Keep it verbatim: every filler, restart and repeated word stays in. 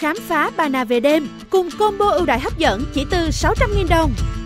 khám phá Ba Na về đêm cùng combo ưu đãi hấp dẫn chỉ từ sáu trăm nghìn đồng.